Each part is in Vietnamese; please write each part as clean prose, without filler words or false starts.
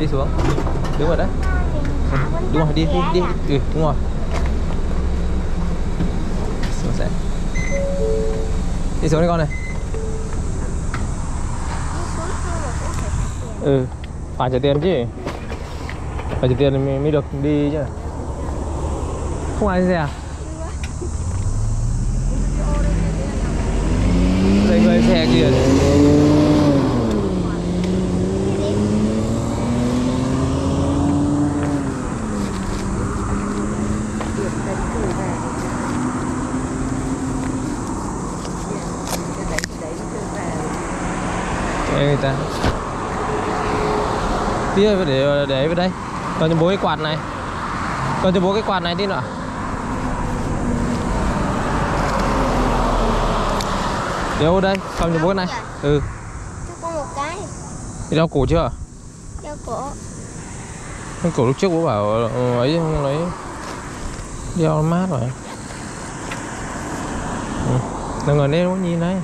xuống. Đứng rồi đấy. Đúng rồi, đi. Ừ, đúng rồi. Xuống xe. Đi xuống đi con này. Ừ, phải trả tiền chứ. Phải trả tiền thì mới được đi chứ. Không ai xe à? Đây người xe kia này. Người ta tí rồi để vào đây. Còn cho bố cái quạt này. Còn cho bố cái quạt này tí nữa. Đeo đây, cầm cho bố cái này. Ừ. Cho con một cái. Đi đeo cổ chưa? Đeo cổ. Đeo cổ lúc trước bố bảo ấy không lấy. Đeo mát rồi. Ừ. Đừng ngồi lên bố nhìn đấy.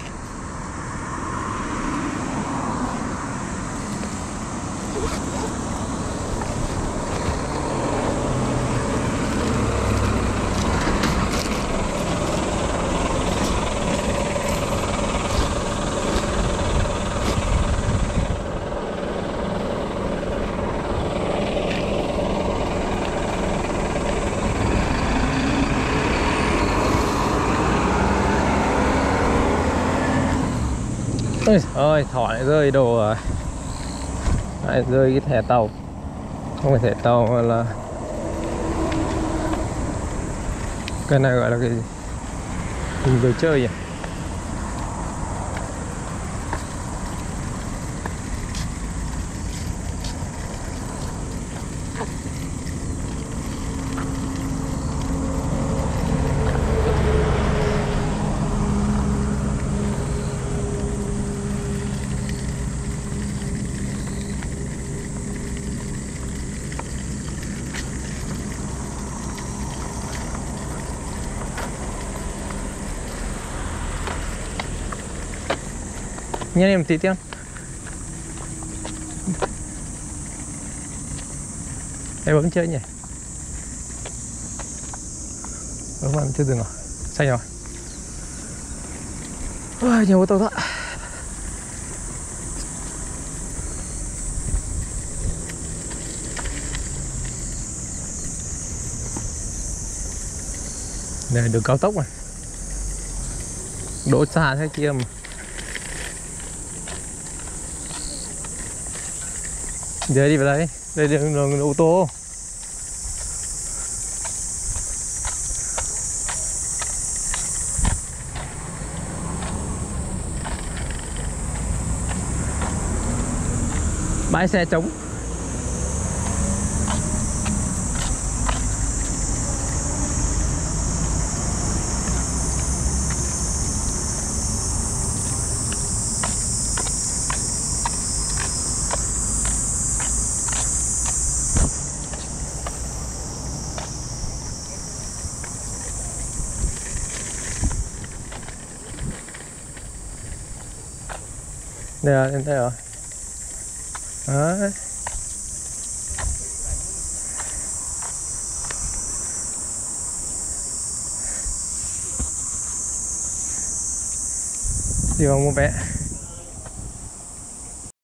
Ôi thỏ lại rơi đồ rồi. Lại rơi cái thẻ tàu. Không phải thẻ tàu mà là cái này gọi là cái gì? Mình vừa chơi nhỉ? Nhanh em tí tiếng. Em bấm chơi nhỉ? Bấm ăn chưa dừng rồi. Xanh rồi. Ôi, nhiều ô tô đó. Này đường cao tốc này. Đỗ xa thế kia mà. Giờ đi vào đây. Đây là đường ô tô. Bãi xe trống. Đây rồi, em thấy rồi. Đấy. Đi vào mua vé.